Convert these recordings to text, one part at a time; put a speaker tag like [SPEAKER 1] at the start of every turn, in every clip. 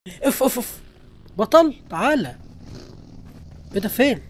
[SPEAKER 1] اف اف اف بطل تعالى. ايه ده فين؟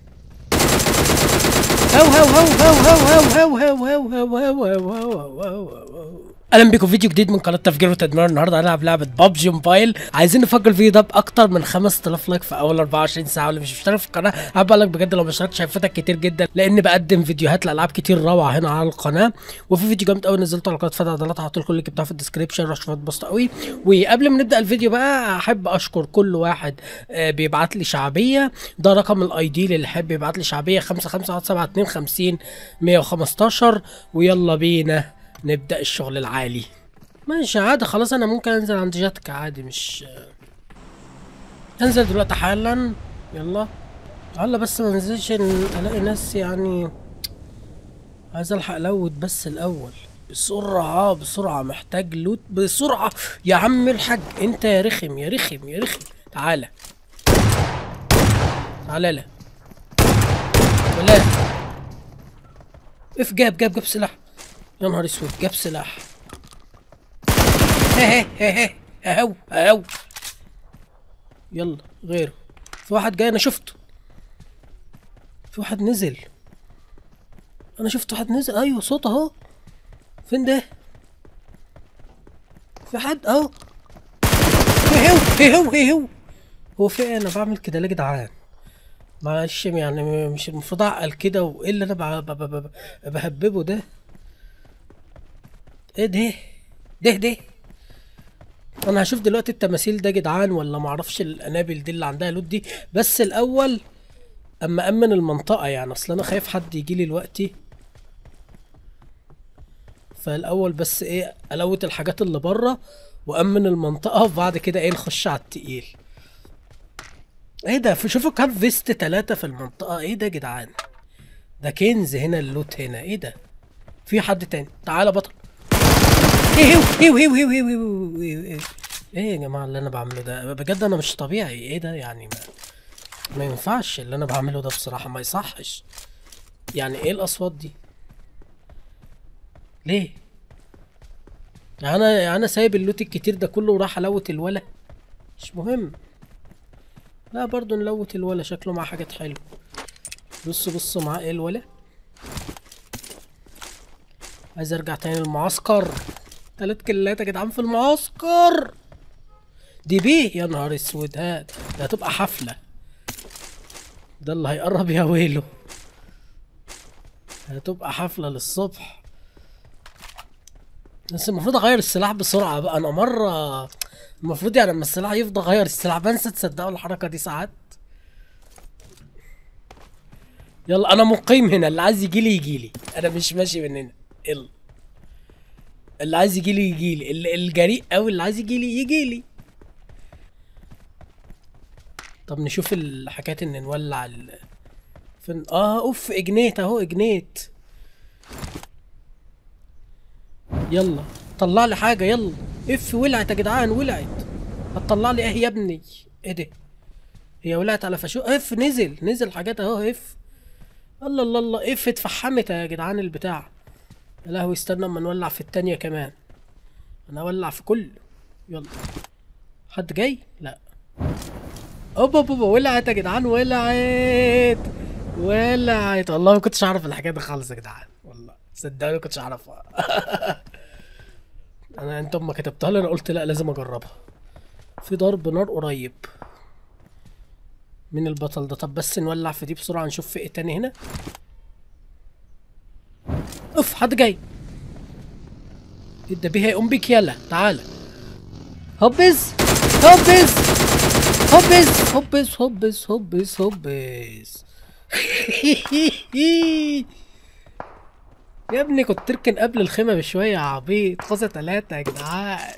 [SPEAKER 1] هو هو هو هو هو هو هو هو هو هو هو هو هو. اهلا بكم في فيديو جديد من قناه تفجير وتدمير. النهارده هنلعب لعبه ببجي موبايل. عايزين نفجر الفيديو ده باكتر من 5000 لايك في اول 24 ساعه. واللي مش مشترك في القناه حابب لك بجد، لو ما اشتركتش هيفوتك كتير جدا، لان بقدم فيديوهات لالعاب كتير روعه هنا على القناه. وفي فيديو جامد قوي نزلته على قناه فتح عضلات، هحط لكم اللينك بتاعه في الديسكربشن. روح شوفوا بوست قوي. وقبل ما نبدا الفيديو بقى احب اشكر كل واحد بيبعت لي شعبيه. ده رقم الاي دي اللي يحب يبعت لي شعبيه 551725 115. ويلا بينا نبدا الشغل العالي. ماشي عادي خلاص، انا ممكن انزل عند جاتك عادي، مش انزل دلوقتي حالا. يلا يلا بس ما ننزلش الاقي ناس يعني. عايز الحق لوت بس الاول بسرعة بسرعة، محتاج لوت بسرعة يا عم الحاج. انت يا رخم يا رخم يا رخم. تعالى تعالى. لا ولا اف جاب سلاح. يا نهار اسود جاب سلاح. هي اهو اهو. يلا غيره. في واحد جاي انا شفته. في واحد نزل. انا شفت واحد نزل، ايوه صوت اهو. فين ده؟ في حد اهو. هي هو. هو في ايه؟ انا بعمل كده ليه يا جدعان؟ معلش يعني مش المفروض اعقل كده. وايه اللي انا بهببه ده؟ ايه ده؟ ده انا هشوف دلوقتي التماثيل ده جدعان، ولا معرفش الانابل دي اللي عندها لود دي. بس الاول اما امن المنطقه، يعني اصل انا خايف حد يجي لي دلوقتي. فالاول بس ايه، الوت الحاجات اللي بره وامن المنطقه، وبعد كده ايه نخش على التقيل. ايه ده؟ شوفوا كام فيست 3 في المنطقه. ايه ده يا جدعان؟ ده كنز هنا، اللوت هنا. ايه ده؟ في حد تاني؟ تعالى بطل. ايه ايه يا جماعه اللي انا بعمله ده؟ بجد انا مش طبيعي. ايه ده يعني؟ ما ينفعش اللي انا بعمله ده بصراحه، ما يصحش. يعني ايه الاصوات دي؟ ليه؟ يعني انا سايب اللوت الكتير ده كله وراح الوت الولا. مش مهم. لا برضو نلوت الولا، شكله معاه حاجات حلوه. بصوا معاه ايه الولا. عايز ارجع تاني المعسكر. 3 كيلات يا جدعان في المعسكر. دي بيه يا نهار اسود. هات ده هتبقى حفله. ده اللي هيقرب يا ويله. هتبقى حفله للصبح. بس المفروض اغير السلاح بسرعه بقى. انا مره المفروض يعني لما السلاح يفضى اغير السلاح، بنسى. تصدقوا الحركه دي ساعات. يلا انا مقيم هنا، اللي عايز يجيلي يجيلي، انا مش ماشي من هنا. يلا اللي عايز يجيلي يجيلي، الجريء اوي اللي عايز يجيلي يجيلي. طب نشوف الحكاية ان نولع فين. اوف اجنيت اهو اجنيت. يلا طلع لي حاجة يلا. اف ولعت يا جدعان ولعت. هتطلع لي ايه يا ابني؟ ايه ده؟ هي ولعت على فشو. اف نزل حاجات اهو. اف الله اف اتفحمت يا جدعان البتاع. يا لهوي استنى اما نولع في التانية كمان. انا اولع في كله. يلا حد جاي؟ لا. اوبا ولعت يا جدعان ولعت. والله ما كنتش اعرف الحكايه دي خالص يا جدعان، والله صدقوني ما كنتش اعرفها. انت اما كتبتها لي انا قلت لا لازم اجربها. في ضرب نار قريب. مين البطل ده؟ طب بس نولع في دي بسرعه نشوف في ايه تاني هنا. اوف حد جاي. ده بيه هيقوم بيك. يلا تعالى. هوبز هوبز هوبز. يا ابني كنت تركن قبل الخيمة بشوية يا عبيط. فازة 3 يا جدعان.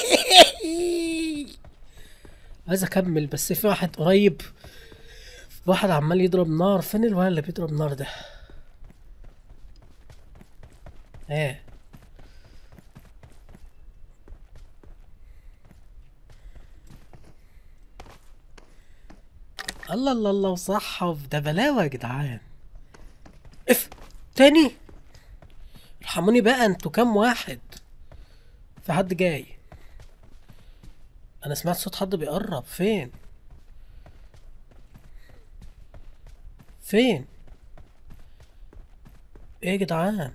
[SPEAKER 1] عايز اكمل بس في واحد قريب. واحد عمال يضرب نار. فين الولد اللي بيضرب نار ده؟ ايه الله وصحف. ده بلاوة يا جدعان. اف تاني. ارحموني بقى، انتوا كام واحد؟ في حد جاي. انا سمعت صوت حد بيقرب. فين؟ فين؟ ايه يا جدعان؟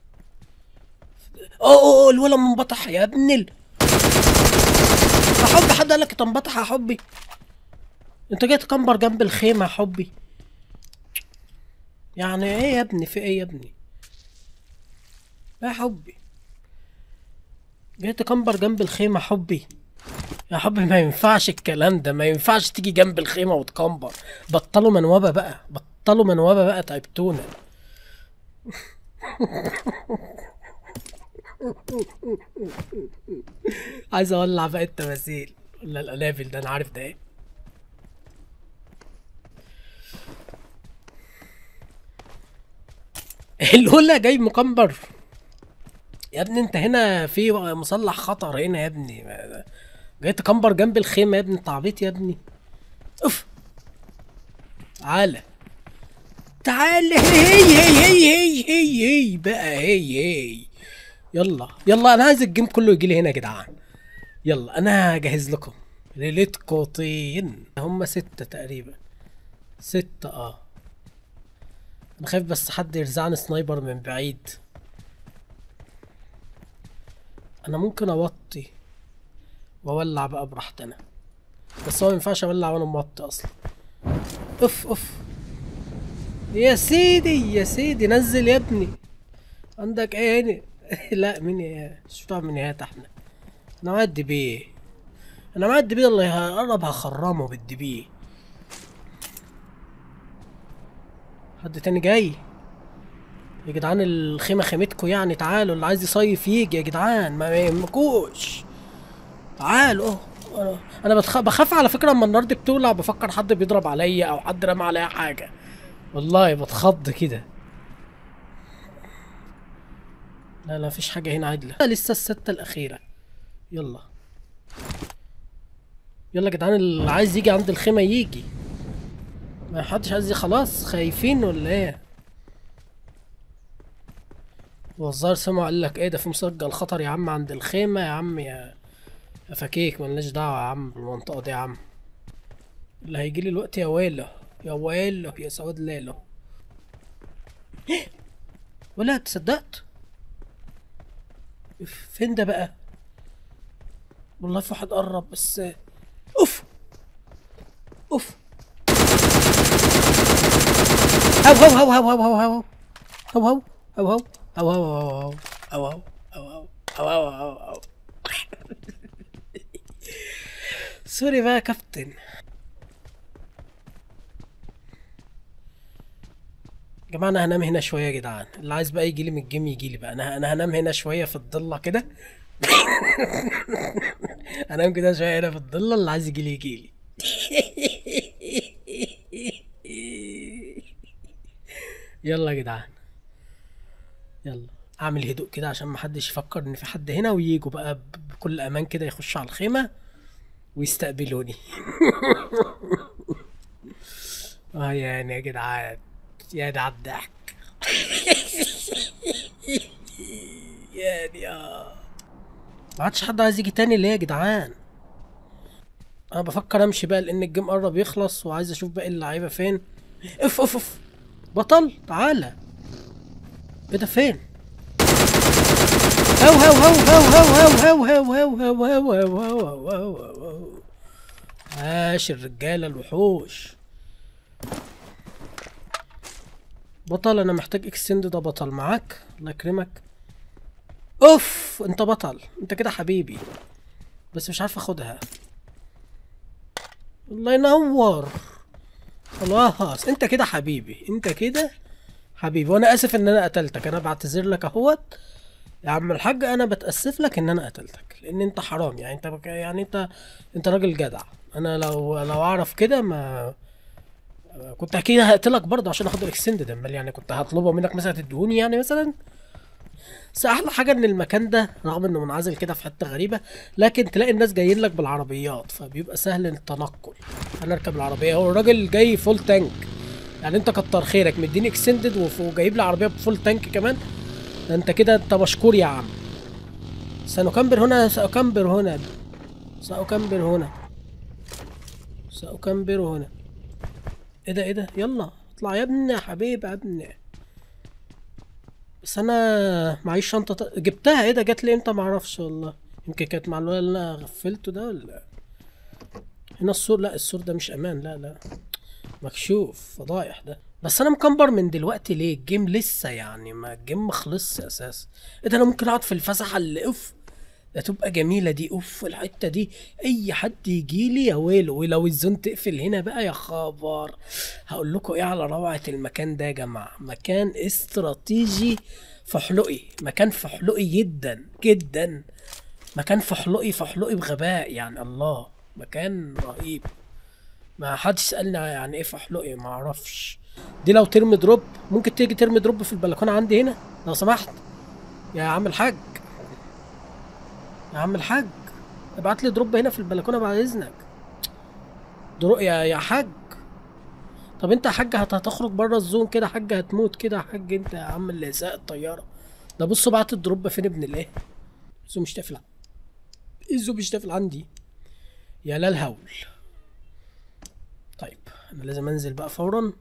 [SPEAKER 1] اوه الولد منبطح يا ابن يا حبي، حد قالك تنبطح يا حبي؟ انت جاي تكمبر جنب الخيمة يا حبي؟ يعني ايه يا ابني؟ في ايه يا ابني؟ يا حبي جاي تكمبر جنب الخيمة يا حبي؟ يا حبي ما ينفعش الكلام ده، ما ينفعش تيجي جنب الخيمة وتكمبر. بطلوا منوبة بقى، بطلوا منوبة بقى، تعبتونا. عايز اولع بقى التماثيل ولا القنابل ده، انا عارف ده ايه. الاولى جاي مكمبر يا ابني. انت هنا في مسلح خطر هنا يا ابني، جاي تكمبر جنب الخيمة يا ابني، انت عبيط يا ابني. اوف تعالى تعالى، هي بقى، هي يلا يلا، انا عايز الجيم كله يجي لي هنا يا جدعان. يلا انا هجهز لكم ليلتكم طين. هم 6 تقريبا، 6 انا خايف بس حد يرزعني سنايبر من بعيد. انا ممكن اوطي واولع بقى براحتي انا، بس هو مينفعش اولع وانا موطي اصلا. اوف اوف يا سيدي يا سيدي، نزل يا ابني. عندك ايه هنا؟ لا مين مش بتوع منيات احنا. انا معايا الدبي، انا معايا الدبي، الله يقرب هخرمه بالدبي. حد تاني جاي يا جدعان؟ الخيمة خيمتكم يعني، تعالوا اللي عايز يصيف يجي يا جدعان، ما يهمكوش. تعالوا. انا بخاف على فكرة اما النار دي بتولع، بفكر حد بيضرب عليا او حد رمى عليا حاجة، والله بتخض كده. لا لا مفيش حاجة هنا عدلة، لسه الستة الأخيرة. يلا يلا يا جدعان، اللي عايز يجي عند الخيمة يجي، ما حدش عايز خلاص. خايفين ولا ايه؟ والظاهر سمعوا قال لك ايه ده، في مسجل خطر يا عم عند الخيمة يا عم، يا فكيك ملناش دعوة يا عم بالمنطقة دي يا عم. اللي هيجيلي الوقت يا ويله يا ويله يا سواد ليله. ولا تصدقت؟ فين ده بقى؟ والله في واحد قرب بس. اوف اوف. هو هو هو هو هو هو هو هو هو هو هو هو هو هو هو هو. سوري بقى يا كابتن. يا جماعه انا هنام هنا شويه يا جدعان، اللي عايز بقى يجي لي من الجيم يجي لي بقى. انا هنام هنا شويه في الضله كده. هنام كده شويه هنا في الضله، اللي عايز يجي لي يجي لي. يلا يا جدعان يلا، اعمل هدوء كده عشان محدش يفكر ان في حد هنا، وييجوا بقى بكل امان كده يخشوا على الخيمه ويستقبلوني. يعني يا جدعان يا ده على الضحك. يعني ما عادش حد عايز يجي تاني ليه يا جدعان؟ انا بفكر امشي بقى لان الجيم قرب يخلص، وعايز اشوف باقي اللعيبه فين. اف اف اف بطل تعالى. ايه ده فين؟ هو هو هو هو هو هو هو هو هو هو هو هو هو. ماشي الرجاله الوحوش. بطل انا محتاج اكستند، ده بطل معاك الله يكرمك. اوف انت بطل، انت كده حبيبي، بس مش عارف اخدها. الله ينور. خلاص انت كده حبيبي، انت كده حبيبي، وانا اسف ان انا قتلتك، انا بعتذر لك اهوت يا عم الحاج، انا بتاسف لك ان انا قتلتك لان انت حرام يعني، انت راجل جدع. انا لو اعرف كده ما كنت اكيد هقتلك برضه عشان اخد الاكستندد، امال يعني كنت هطلبه منك مثلا تديهوني يعني مثلا. بس احلى حاجه ان المكان ده رغم انه منعزل كده في حته غريبه، لكن تلاقي الناس جايين لك بالعربيات فبيبقى سهل التنقل. انا اركب العربيه، هو الراجل جاي فول تانك يعني، انت كتر خيرك مديني اكستندد وجايب لي عربيه بفول تانك كمان، ده انت كده انت مشكور يا عم. سنكمبر هنا سأكمبر هنا. سأكمبر هنا. سأكمبر هنا. ايه ده ايه ده؟ يلا اطلع يا ابني يا حبيبي يا ابني. بس انا معيش شنطة جبتها. ايه ده؟ جات لي امتى؟ معرفش والله. يمكن كانت مع الولد اللي انا غفلته ده ولا. هنا السور. لا السور ده مش امان. لا لا مكشوف فضايح ده. بس انا مكمبر من دلوقتي ليه؟ الجيم لسه يعني ما الجيم مخلصش اساسا. ايه ده؟ انا ممكن اقعد في الفسحه اللي اوف ده تبقى جميله دي. اوف الحته دي اي حد يجيلي يا ويله. ولو الزون تقفل هنا بقى يا خبر. هقول لكم ايه على روعه المكان ده يا جماعه. مكان استراتيجي فحلقي. مكان فحلقي جدا جدا. مكان فحلقي فحلقي بغباء يعني. الله مكان رهيب. ما حدش سألني يعني ايه فحلقي ما اعرفش. دي لو ترمي دروب ممكن تيجي ترمي دروب في البلكونه عندي هنا لو سمحت يا عم الحاج. يا عم الحاج ابعت لي دروب هنا في البلكونه بعد اذنك. دروب يا حاج. طب انت يا حاج هتخرج بره الزون كده يا حاج. هتموت كده يا حاج انت يا عم اللي ساق الطياره ده. بصوا بعت الدروب فين ابن الايه. الزون مش تافل. الزون مش تافل عندي يا لا الهول. طيب انا لازم انزل بقى فورا.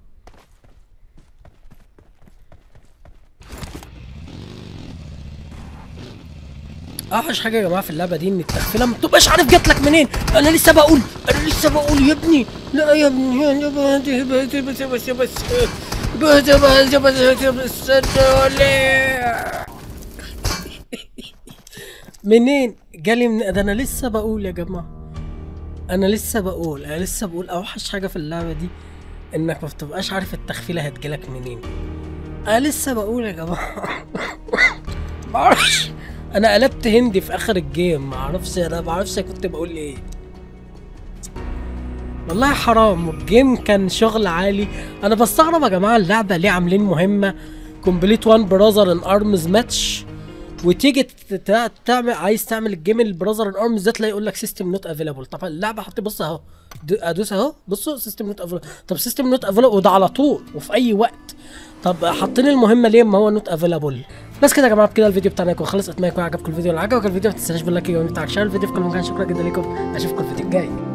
[SPEAKER 1] اوحش حاجه يا جماعه في اللعبه دي ان التخفيله ما بتبقاش عارف جاتلك منين. انا لسه بقول يا ابني. لا يا ابني بس منين جالي من ده؟ انا لسه بقول يا جماعه. انا لسه بقول اوحش حاجه في اللعبه دي انك ما بتبقاش عارف التخفيله هتجيلك منين. انا لسه بقول يا جماعه. معرفش. انا قلبت هندي في اخر الجيم. معرفش كنت بقول ايه. والله حرام. الجيم كان شغل عالي. انا بستغرب يا جماعه اللعبه ليه عاملين مهمه كومبليت وان براذر ان ارمز ماتش وتيجي عايز تعمل الجيم البراذر ان ارمز ده تلاقي يقول لك سيستم نوت افيلابل. طبعا اللعبه حط بص اهو. ادوس اهو. بصوا سيستم نوت افيلابل. طب سيستم نوت افيلابل وده على طول وفي اي وقت. طب حاطين المهمه ليه ما هو نوت افيلابل؟ بس كده يا جماعه بكده الفيديو بتاعنا يكون خلص. اتمنى يكون عجبكم الفيديو. لو عجبك الفيديو ما تنساش باللايك بتاعك. شير الفيديو في كل مكان. شكرا جدا لكم. اشوفكم الفيديو الجاي.